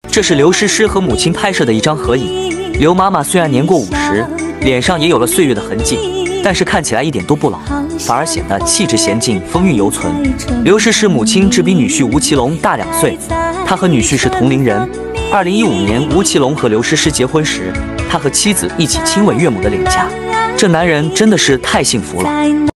这是刘诗诗和母亲拍摄的一张合影。刘妈妈虽然年过50，脸上也有了岁月的痕迹，但是看起来一点都不老，反而显得气质娴静，风韵犹存。刘诗诗母亲只比女婿吴奇隆大2岁，他和女婿是同龄人。2015年，吴奇隆和刘诗诗结婚时，他和妻子一起亲吻岳母的脸颊，这男人真的是太幸福了。